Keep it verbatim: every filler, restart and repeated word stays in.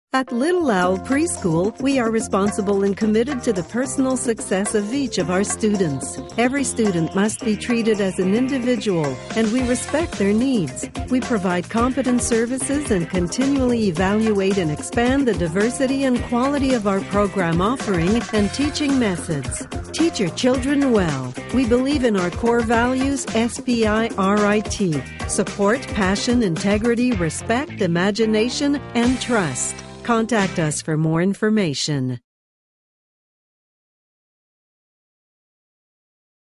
At Little Owl Preschool, we are responsible and committed to the personal success of each of our students. Every student must be treated as an individual, and we respect their needs. We provide competent services and continually evaluate and expand the diversity and quality of our program offering and teaching methods. Teach your children well. We believe in our core values, S P I R I T. Support, passion, integrity, respect, imagination, and trust. Contact us for more information.